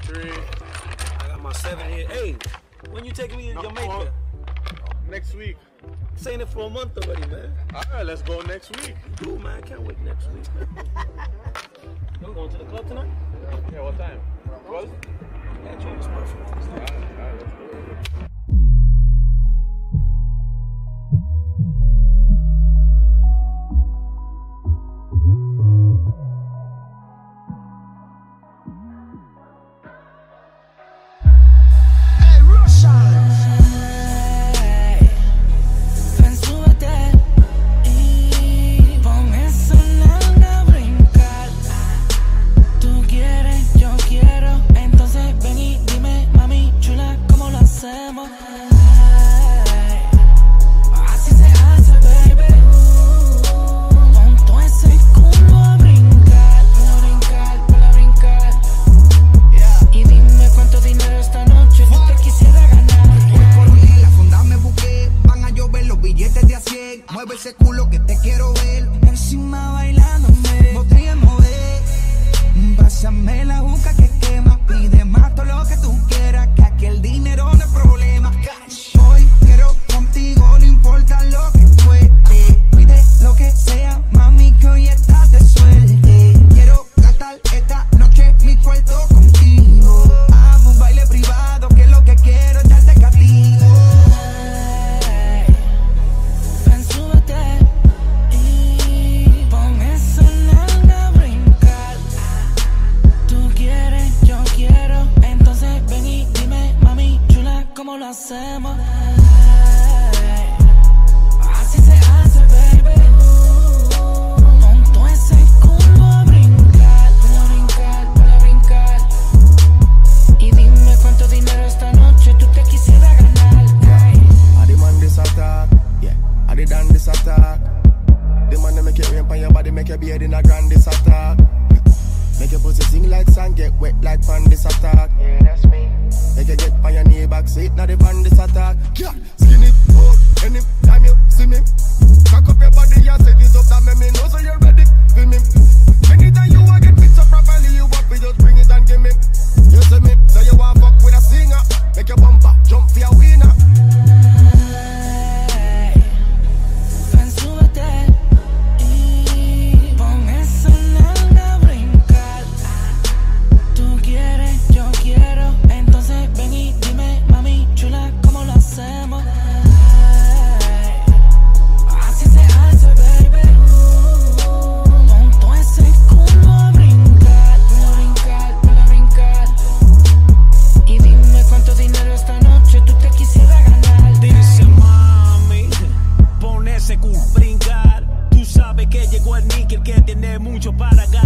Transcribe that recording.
3. I got my 7 here. Hey, when you taking me to Jamaica? Next week. I'm saying it for a month already, man. Alright, let's go next week. Cool, man. Can't wait next week. You going to the club tonight? Yeah, what time? 12? Yeah, joint is perfect. Alright, let's go. Mueve ese culo que te quiero ver. Encima bailándome, botella de mover. Pásame la juca que quema. Pide más todo lo que tú quieras, que aquí el dinero no es problema. Hoy quiero contigo, no importa lo que cueste. Pide lo que sea, mami, que hoy estás de suerte. Quiero gastar esta noche mi cuarto contigo. Amo un baile privado, que lo que quiero es darte castigo. ¿Cómo lo hacemos? Así se hace, baby. Con todo ese culo a brincar, para brincar. Y dime cuánto dinero esta noche tú te quisieras ganar. I demand this attack, yeah. I did done this attack. The man that make it rain on your body, make your beard in a grand this attack. Make your pussy sing like song, get wet like pan this attack. Yeah, that's me. Make you get on your knee back seat, now the pan this attack. Yeah, skin it out, anytime you see me. Cock up your body and set it up, that make me know so you're ready for me. Anytime you want get mixed up properly, you want me, just bring it and give me. You see me, so you want fuck with a singer. Make your bumper jump for your winner. Brincar, tú sabes que llegó el níquel que tiene mucho para ganar.